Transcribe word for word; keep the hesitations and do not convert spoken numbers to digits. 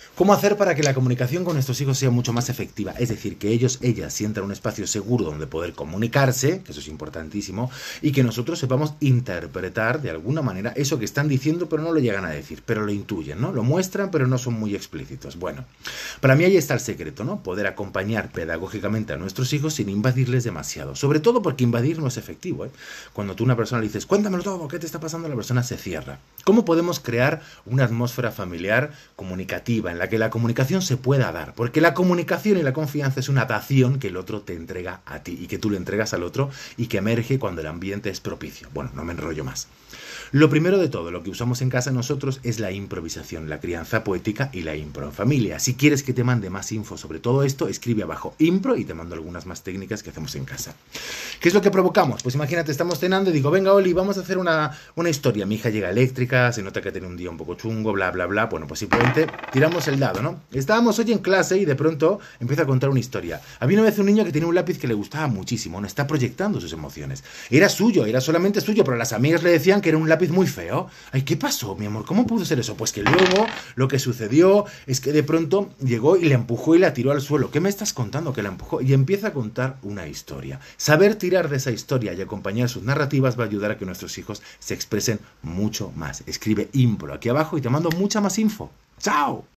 ¿Cómo hacer para que la comunicación con nuestros hijos sea mucho más efectiva? Es decir, que ellos, ellas sientan un espacio seguro donde poder comunicarse, que eso es importantísimo, y que nosotros sepamos interpretar de alguna manera eso que están diciendo, pero no lo llegan a decir, pero lo intuyen, ¿no? Lo muestran, pero no son muy explícitos. Bueno, para mí ahí está el secreto, ¿no? Poder acompañar pedagógicamente a nuestros hijos sin invadirles demasiado. Sobre todo porque invadir no es efectivo, ¿eh? Cuando tú a una persona le dices, cuéntamelo todo, ¿qué te está pasando? La persona se cierra. ¿Cómo podemos crear una atmósfera familiar comunicativa en la que la comunicación se pueda dar? Porque la comunicación y la confianza es una dación que el otro te entrega a ti y que tú le entregas al otro y que emerge cuando el ambiente es propicio. Bueno, no me enrollo más. Lo primero de todo, lo que usamos en casa nosotros es la improvisación, la crianza poética y la impro en familia. Si quieres que te mande más info sobre todo esto, escribe abajo impro y te mando algunas más técnicas que hacemos en casa. ¿Qué es lo que provocamos? Pues imagínate, estamos cenando y digo, venga Oli, vamos a hacer una, una historia. Mi hija llega eléctrica, se nota que tiene un día un poco chungo, bla, bla, bla. Bueno, pues simplemente tiramos el dado, ¿no? Estábamos hoy en clase y de pronto empieza a contar una historia. Había una vez un niño que tenía un lápiz que le gustaba muchísimo, no está proyectando sus emociones. Era suyo, era solamente suyo, pero las amigas le decían que era un lápiz muy feo. Ay, ¿qué pasó, mi amor? ¿Cómo pudo ser eso? Pues que luego lo que sucedió es que de pronto llegó y le empujó y la tiró al suelo. ¿Qué me estás contando? Que la empujó. Y empieza a contar una historia. Saber tirar de esa historia y acompañar sus narrativas va a ayudar a que nuestros hijos se expresen mucho más. Escribe impro aquí abajo y te mando mucha más info. ¡Chao!